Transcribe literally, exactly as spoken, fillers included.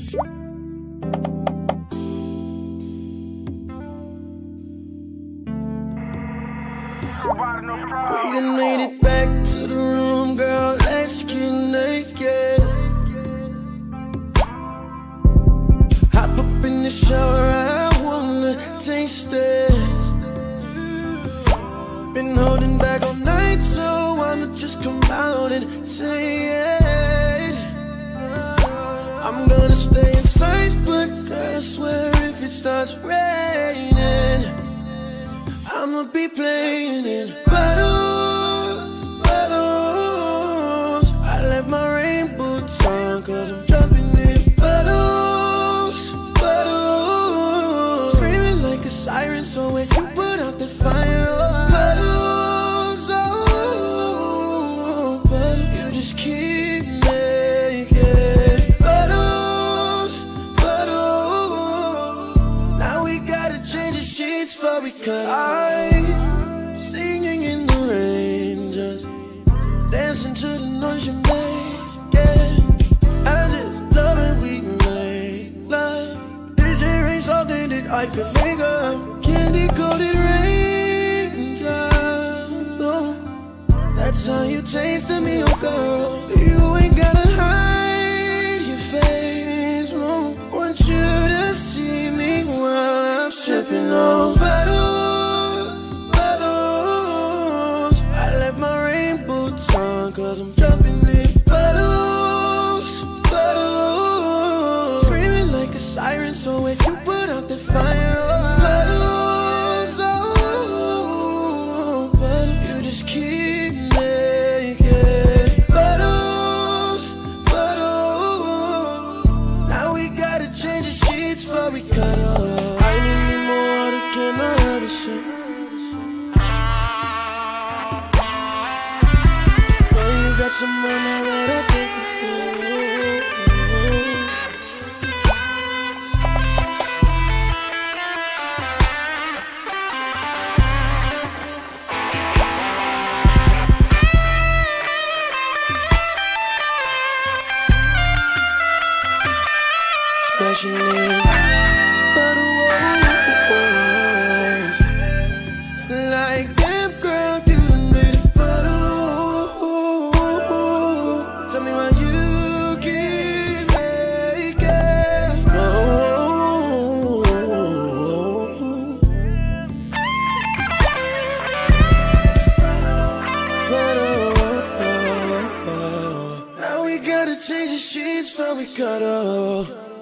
We done made it back to the room, girl, let's get naked. Hop up in the shower, I wanna taste it. Been holding back all night, so I'ma just come out and say it. I'm gonna stay inside, but girl, I swear if it starts raining, I'ma be playing in bottles, bottles. I left my rain boots on, cause I'm jumping in bottles, bottles. Screaming like a siren, so when you put out the fire, oh, bottles, oh, but you just keep making bottles, bottles. Now we gotta change the sheets before we cut off. Singing in the rain, just dancing to the noise you make, yeah. I just love it, we make love. D J rain something that I could make up. Candy coated raindrops, oh, that's how you taste to me, oh girl. You ain't gotta hide your face, oh. Want you to see me while I'm sipping on bottles. Cause I'm jumping in bottles, bottles. Screaming like a siren, so if you put out the fire, oh, bottles, oh, but you just keep making bottles, bottles. Now we gotta change the sheets before we cut off. I need me more water, can I have a sip? Got some more now that I think of splashing in bottle walls like damn girl, you done made it bottle. Tell me why you keep making oh, but oh, now we gotta change the sheets before we cut off.